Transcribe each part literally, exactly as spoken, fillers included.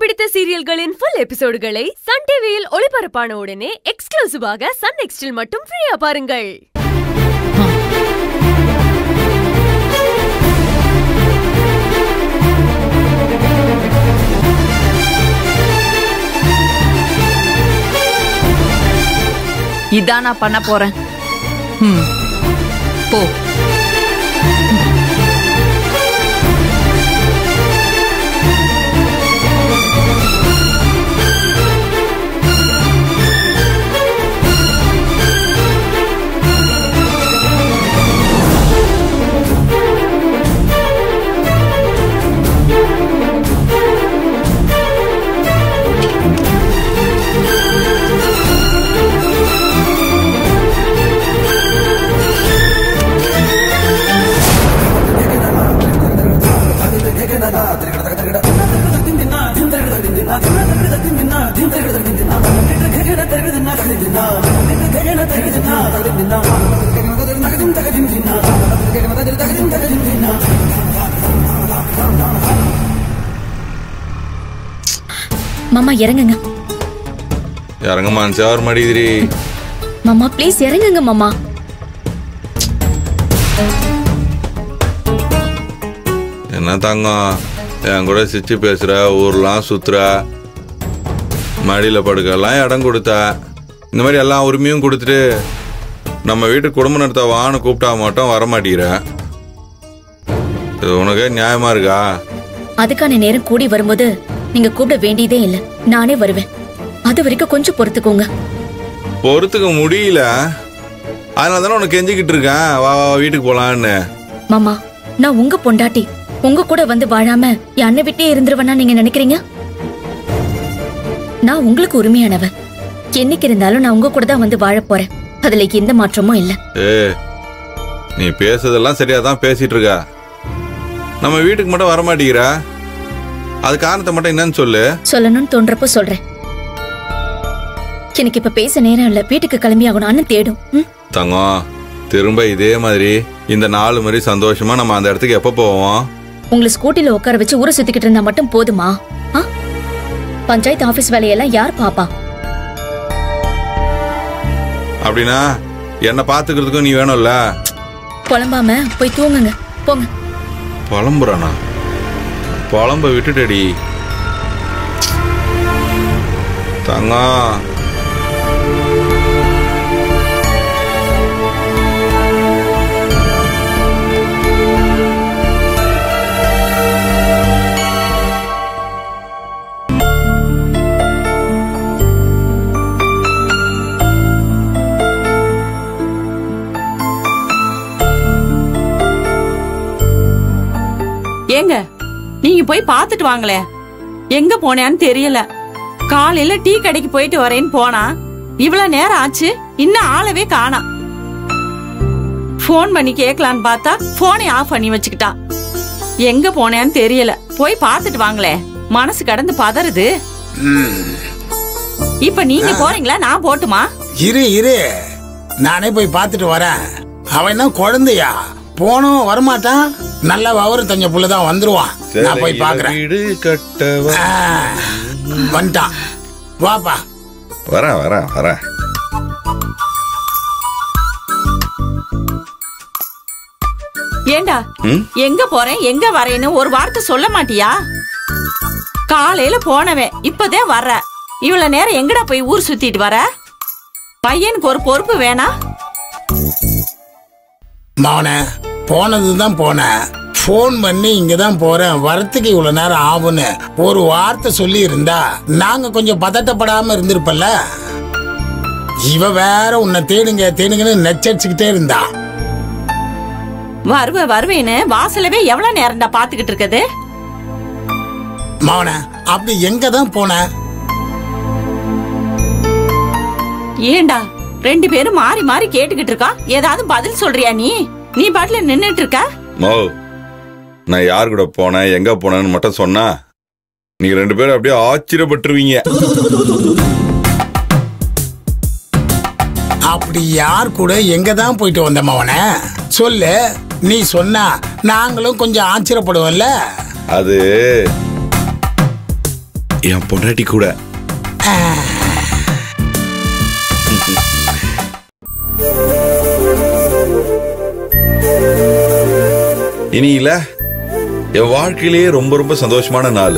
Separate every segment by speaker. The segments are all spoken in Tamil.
Speaker 1: பிடித்த சீரியல்களின் full எபிசோடுகளை சன் டிவியில் ஒளிபரப்பான உடனே எக்ஸ்க்ளூசிவாக சன் நெக்ஸ்டில் மட்டும் ஃப்ரீயா பாருங்கள்.
Speaker 2: இதான் நான் பண்ண போறேன். ம் போ.
Speaker 3: மாமா இறங்குங்க.
Speaker 4: இறங்கம்மா சார் மடிதிரி.
Speaker 3: மாமா ப்ளீஸ் இறங்குங்க மாமா.
Speaker 4: என்ன தங்கம் என் கூட சிச்சு பேசுற, ஊர்லாம் சுத்துற, மடியில படுக்கலாம் இடம் கொடுத்த, இந்த மாதிரி எல்லா உரிமையும் கொடுத்துட்டு நம்ம வீட்டுக்கு குடும்பம் நடத்த வான்னு கூப்பிட்டா மட்டும் வரமாட்டேங்கிற. இது உனக்கு நியாயமா இருக்கா?
Speaker 3: அதுக்கான நேரம் கூடி வரும்போது நீங்க கூப்பிட வேண்டியதே இல்ல, நானே வருவேன். அது வரைக்கும் கொஞ்சம் பொறுத்துக்கோங்க.
Speaker 4: பொறுத்துக்க முடியல, அதனால தானே உனக்கு கெஞ்சிக்கிட்டு இருக்கேன் வா வா வீட்டுக்கு போலான்னு.
Speaker 3: மாமா நான் உங்க பொண்டாட்டி, உங்க கூட வந்து வாழாம என் அண்ணன் விட்டே இருந்துருவனா நீங்க நினைக்கிறீங்க? நான் உங்களுக்கு உரிமையானவ. என்னைக்கு இருந்தாலும் நான் உங்க கூட தான் வந்து வாழ போறேன். அதுல எந்த மாற்றமும் இல்ல.
Speaker 4: ஏ நீ பேசுறதெல்லாம் சரியாதான் பேசிட்டு இருக்க, நம்ம வீட்டுக்கு மட்டும் வரமாட்டேங்கிற. அது காரணத்தை மட்டும் என்னன்னு சொல்லு.
Speaker 3: சொல்லணும்னு தோன்றப்போ சொல்றேன். எனக்கு இப்ப பேச நேரம் இல்ல, வீட்டுக்கு கிளம்பி ஆகணும். அண்ணன் தேடும்.
Speaker 4: தங்கம் திரும்ப இதே மாதிரி இந்த நாலு மாதிரி சந்தோஷமா நம்ம அந்த இடத்துக்கு எப்ப போவோம்?
Speaker 3: உங்களை ஸ்கூட்டில உட்கார வச்சு ஊரை சுத்திக்கிட்டு இருந்தா மட்டும் போதுமா? பஞ்சாயத்து ஆபீஸ் வேலையெல்லாம் யார் பாப்பா?
Speaker 4: அப்படின்னா என்ன பாத்துக்கிறதுக்கும் நீ வேணும்ல.
Speaker 3: புலம்பாம போய் தூங்குங்க போங்க.
Speaker 4: புலம்புறானா? புலம்ப விட்டுட்டடி தங்கம்.
Speaker 2: ஏங்க நீங்க போய் பாத்துட்டு வாங்களே. எங்க போனேன்னு தெரியல. காலையில டீ கடைக்கு போயிட்டு வரேன்னு போனா இவ்வளவு நேரம் ஆச்சு, இன்னும் ஆளவே காணா. போன் பண்ணி கேட்கலான்னு பார்த்தா போனை ஆஃப் பண்ணி வச்சுக்கிட்டான். எங்க போனேன்னு தெரியல. போய் பாத்துட்டு வாங்களே, மனசு கடந்து பதறுது. இப்ப நீங்க போறீங்களா நான் போட்டுமா?
Speaker 5: இரு இரு நானே போய் பாத்துட்டு வரேன். அவன் என்ன குழந்தையா? போனோம் வரமாட்டான். நல்ல விவரம் தெரிஞ்ச புள்ளதான் வந்துருவான். நான் போய் பாக்குறேன். வந்துட்டான். வாப்பா.
Speaker 4: வரேன் வரேன் வரேன்.
Speaker 2: ஏண்டா எங்க போறேன் எங்க வரேன்னு ஒரு வார்த்தை சொல்ல மாட்டியா? காலையில போனவன் இப்பதான் வர்ற. இவ்வளவு நேரம் எங்கடா போய் ஊர் சுத்திட்டு வர? பையனுக்கு ஒரு பொறுப்பு வேணா?
Speaker 5: மவன போனதுதான் போன. போன் பண்ணி இங்கதான் போறேன், வரத்துக்கு இவ்வளவு நேரம் ஆகும்னு ஒரு வார்த்தை சொல்லி இருந்தா நாங்க கொஞ்சம் பதட்டப்படாம இருந்திருப்பல்ல. இவ வேற உன்னை தேடுங்க தேடுங்கன்னு நெச்சரிச்சுக்கிட்டே இருந்தா.
Speaker 2: வருவ வருவேன்னு வாசலவே எவ்வளவு நேரம்டா பாத்துக்கிட்டு இருக்குது.
Speaker 5: மவன அப்படி எங்கதான் போன?
Speaker 2: ஏண்டா ரெண்டு பேரும் மாறி மாறி கேட்டுக்கிட்டு இருக்கா? ஏதாவது பதில் சொல்றியா? நீ நீ பாட்டுல நின்னுட்டு இருக்க.
Speaker 4: மோ நான் யார் கூட போனேன் எங்க போனேன்னு மட்டும் சொன்னா நீங்க ரெண்டு பேரும் அப்படியே ஆச்சரியப்பட்டுருவீங்க.
Speaker 5: அப்படி யார் கூட எங்கதான் போயிட்டு வந்த மவன சொல்லு. நீ சொன்னா நாங்களும் கொஞ்சம் ஆச்சரியப்படுவோம்ல.
Speaker 4: அது என் பொண்டாட்டி கூட. இனி இல்ல என் வாழ்க்கையிலேயே ரொம்ப ரொம்ப சந்தோஷமான நாள்.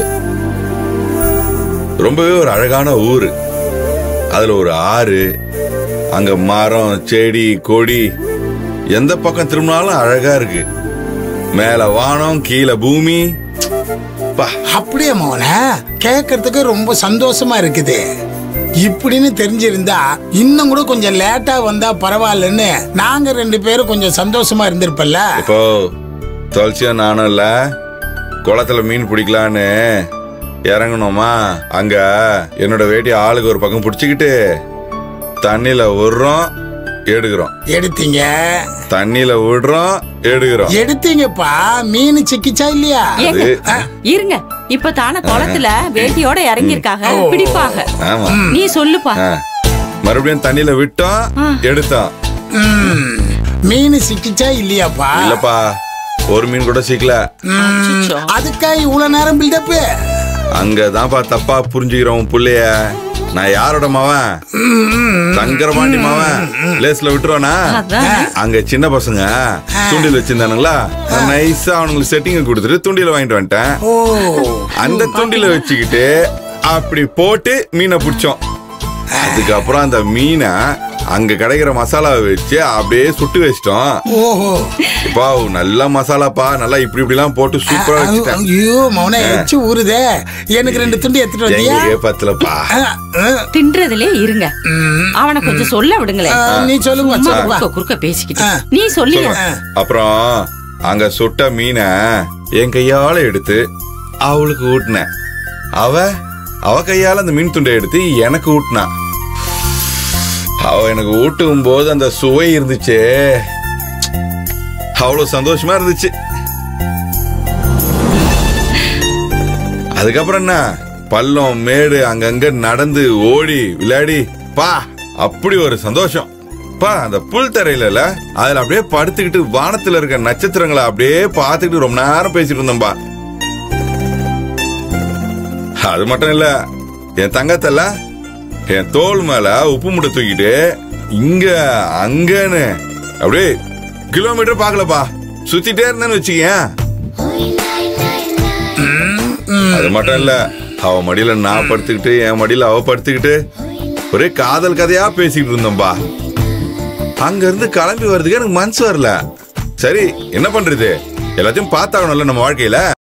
Speaker 4: ரொம்பவே ஒரு அழகான ஊரு, அதுல ஒரு ஆறு, அங்க மரம் செடி கொடி எந்த பக்கம் திரும்பினாலும் அழகா இருக்கு. மேல வானம் கீழே பூமி.
Speaker 5: அப்படியே மோன கேட்கறதுக்கு ரொம்ப சந்தோஷமா இருக்குது. இப்படின்னு தெரிஞ்சிருந்தா இன்னும் கூட கொஞ்சம் லேட்டா வந்தா பரவாயில்லன்னு நாங்க ரெண்டு பேரும் கொஞ்சம் சந்தோஷமா இருந்திருப்பல்ல.
Speaker 4: இப்போ தொலைச்சியா நானும் இல்ல குளத்துல மீன் பிடிக்கலான்னு இறங்கணுமா, அங்க என்னோட வேட்டி ஆளுக்கு ஒரு பக்கம் பிடிச்சிக்கிட்டு தண்ணியில விடுறோம் எடுக்கிறோம்.
Speaker 5: எடுத்தீங்க?
Speaker 4: தண்ணியில விடுறோம் எடுக்கிறோம்.
Speaker 5: எடுத்தீங்கப்பா. மீன் சிக்கிச்சா இல்லையா?
Speaker 2: இருங்க, இப்ப தானே குளத்துல வேட்டியோட இறங்கி இருக்காங்க, பிடிப்பாங்க.
Speaker 4: ஆமா,
Speaker 2: நீ சொல்லுப்பா.
Speaker 4: மறுபடியும் தண்ணியில விட்டோம் எடுத்தோம்.
Speaker 5: மீன் சிக்கிச்சா இல்லையாப்பா?
Speaker 4: இல்லப்பா, ஒரு மீன் கூட சிக்கல.
Speaker 5: அதுக்கா இவ்வளவு நேரம் பில்டப்?
Speaker 4: அங்கதான்ப்பா தப்பா புரிஞ்சுக்கிறோம் புள்ளைய. நான் யாரோட மாவன்? சங்கரபாண்டி மாவன். லேஸ்ல விட்டுருவானா? அங்க சின்ன பசங்க தூண்டில் வச்சிருந்தானுங்களா, நைஸா அவனுங்களுக்கு செட்டிங்க கொடுத்துட்டு தூண்டில வாங்கிட்டு வந்துட்டேன். அந்த தூண்டில வச்சுக்கிட்டு அப்படி போட்டு மீனை பிடிச்சோம். அதுக்கப்புறம் அந்த மீனை அங்க கிடைக்கிற மசாலாவை வச்சு அப்படியே சுட்டு வச்சிட்டோம். இப்போ நல்ல மசாலாப்பா, நல்லா இப்படி இப்படி எல்லாம் போட்டு சூப்பரா வச்சுட்டேன்.
Speaker 5: ஐயோ மௌன எச்சு ஊறுதே. எனக்கு ரெண்டு துண்டு எடுத்துட்டு வந்தியா?
Speaker 4: பத்தலப்பா.
Speaker 2: தின்றதுலே இருங்க, அவனை கொஞ்சம் சொல்ல விடுங்களேன்.
Speaker 5: நீ சொல்லுங்க.
Speaker 2: குறுக்க குறுக்க பேசிக்கிட்டு நீ சொல்லு.
Speaker 4: அப்புறம் அங்க சுட்ட மீனை என் கையால எடுத்து அவளுக்கு ஊட்டின. அவ அவ கையால அந்த மீன் துண்டை எடுத்து எனக்கு ஊட்டினா. அவ எனக்கு ஊட்டும் போது அந்த சுவை இருந்துச்சு, அவ்வளவு சந்தோஷமா இருந்துச்சு. அதுக்கப்புறம் என்ன, பள்ளம் மேடு அங்கங்க நடந்து ஓடி விளையாடி பா அப்படி ஒரு சந்தோஷம் பா. அந்த புல் தரையில அதுல அப்படியே படுத்துக்கிட்டு வானத்துல இருக்க நட்சத்திரங்களை அப்படியே பார்த்துக்கிட்டு ரொம்ப நேரம் பேசிட்டு இருந்தோம்பா. அது மட்டும் இல்ல, என் தங்கத்தல்ல என் தோல் மேல உப்பு மூட்டை தூக்கிட்டு இங்க அங்கன்னு அப்படியே கிலோமீட்டர் பாக்கலப்பா சுத்திட்டே இருந்தேன்னு வச்சுக்கேன். அது மட்டும் இல்ல, அவ மடியில நான் படுத்துக்கிட்டு என் மடியில அவ படுத்துக்கிட்டு ஒரே காதல் கதையா பேசிக்கிட்டு இருந்தோம்பா. அங்க இருந்து கிளம்பி வர்றதுக்கு எனக்கு மனசு வரல. சரி என்ன பண்றது, எல்லாத்தையும் பார்த்தாகணும்ல நம்ம வாழ்க்கையில.